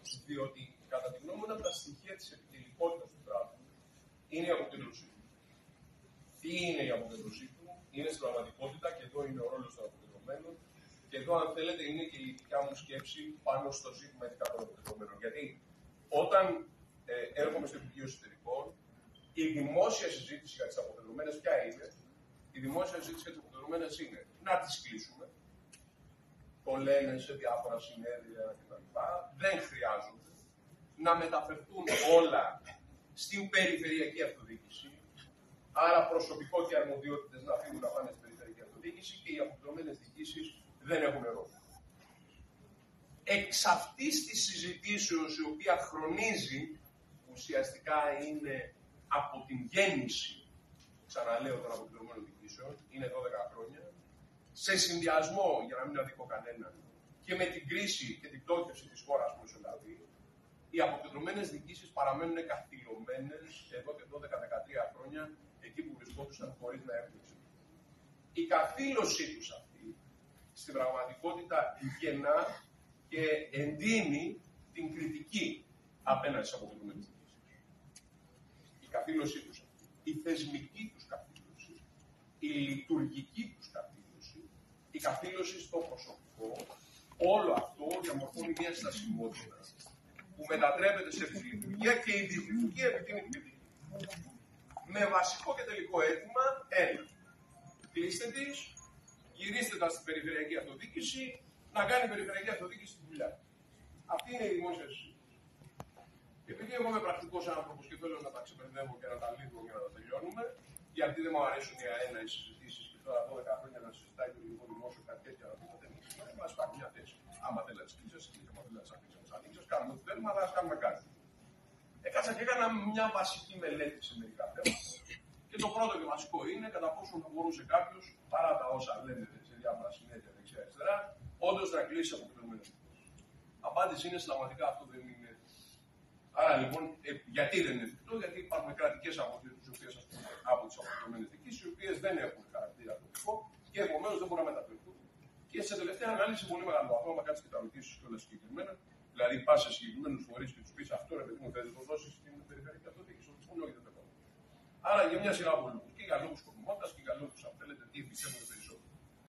Διότι, κατά τη γνώμη μου, ένα από τα στοιχεία της επιτελικότητας του κράτους είναι η αποκέντρωσή του. Τι είναι η αποκέντρωσή του? Είναι στην πραγματικότητα, και εδώ είναι ο ρόλος των αποκεντρωμένων, και εδώ, αν θέλετε, είναι και η δικιά μου σκέψη πάνω στο ζήτημα ειδικά των αποκεντρωμένων. Γιατί όταν έρχομαι στο Υπουργείο Εσωτερικών, η δημόσια συζήτηση για τις αποκεντρωμένες ποια είναι? Η δημόσια συζήτηση για τις αποκεντρωμένες είναι να τις κλείσουμε. Το λένε σε διάφορα συνέδρια κτλ. Δεν χρειάζονται. Να μεταφερθούν όλα στην περιφερειακή αυτοδιοίκηση. Άρα προσωπικό και αρμοδιότητες να φύγουν να πάνε στην περιφερειακή αυτοδιοίκηση και οι αποκεντρωμένες διοικήσεις δεν έχουν ερώτηση. Εξ αυτής της συζητήσεως, η οποία χρονίζει, ουσιαστικά είναι από την γέννηση, ξαναλέω, των αποκεντρωμένων διοικήσεων, είναι 12 χρόνια, σε συνδυασμό, για να μην αδικώ κανέναν, και με την κρίση και την πτώχευση της χώρας που μεσολαβεί, οι αποκεντρωμένες διοικήσεις παραμένουν καθυλωμένες εδώ και 12-13 χρόνια, εκεί που βρισκόντουσαν χωρίς να έχουν εξελιχθεί. Η καθήλωσή τους αυτή, στην πραγματικότητα, γεννά και εντείνει την κριτική απέναντι στις αποκεντρωμένες διοικήσεις. Η καθήλωσή τους αυτή, η θεσμική τους καθήλωση, η λειτουργική τους καθήλωση, η καθήλωση στο προσωπικό, όλο αυτό διαμορφώνει μια στασιμότητα που μετατρέπεται σε δυσλειτουργία και η δυσλειτουργία επιτείνει την κριτική. Με βασικό και τελικό αίτημα, ένα. Κλείστε τις, γυρίστε τα στην περιφερειακή αυτοδιοίκηση, να κάνει η περιφερειακή αυτοδιοίκηση τη δουλειά. Αυτή είναι η δημόσια συζήτηση. Επειδή εγώ είμαι πρακτικός άνθρωπος και θέλω να τα ξεπερδεύω και να τα λύγω για να τα τελειώνουμε, γιατί δεν μου αρέσουν οι αένα οι συζητήσεις και τώρα 12 χρόνια να συζητάει το ελληνικό δημόσιο κάτι τέτοια να πούμε, δεν μας υπάρχει μια θέση. Άμα θέλει να τις κλείσεις, άμα θέλει να τις ανοίξεις, να τις ανοίξεις, κάνουμε ό,τι θέλουμε, αλλά ας κάνουμε κάτι. Έκατσα και έκανα μια βασική μελέτη σε μερικά θέματα. Και το πρώτο και βασικό είναι κατά πόσο θα μπορούσε κάποιο, παρά τα όσα λένε σε διάφορα συνέδρια δεξιά-αριστερά, όντως να κλείσει αποκεντρωμένες διοικήσεις. Απάντηση είναι συνταγματικά αυτό δεν είναι. Άρα λοιπόν, γιατί δεν είναι εφικτό? Γιατί υπάρχουν κρατικές αρμοδιότητες από τις αποκεντρωμένες διοικήσεις, οι οποίες δεν έχουν χαρακτήρα τοπικό και επομένως δεν μπορούν να μεταφερθούν. Και σε τελευταία ανάλυση, πολύ μεγάλο βαθμό, άμα κάτσει και τα ρωτήσει κιόλας συγκεκριμένα, δηλαδή πα σε συγκεκριμένους φορείς και του πει αυτό, ρε παιδί μου, θέλει να το δώσει στην περιφερειακή αυτοδιοίκηση, όχι, δεν το. Άρα για μια σειρά από λόγους. Και για λόγους σκοπιμότητας και για λόγους, αν θέλετε, τι πιστεύουν περισσότερο.